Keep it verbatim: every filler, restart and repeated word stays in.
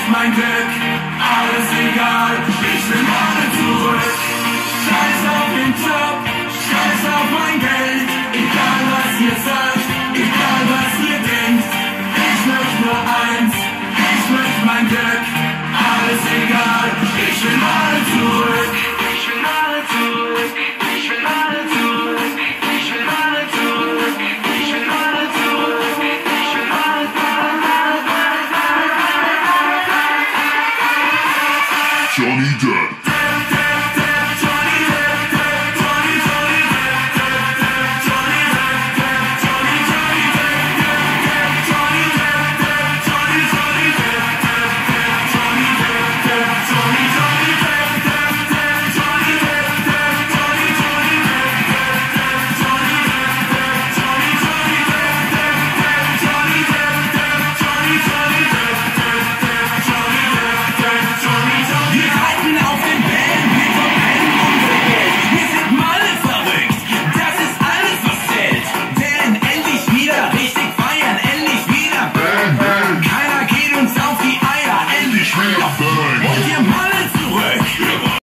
möchte mein Glück, alles egal, ich will Male zurück. Scheiß auf den Job, scheiß auf mein Geld, egal was ihr sagt, egal was ihr denkt. Ich möchte nur eins, ich möchte mein Glück, alles egal, ich will Male zurück. Ich will Male zurück, ich will Male zurück, ich will Male zurück, ich will Male zurück, ich will Male zurück. Johnny Depp.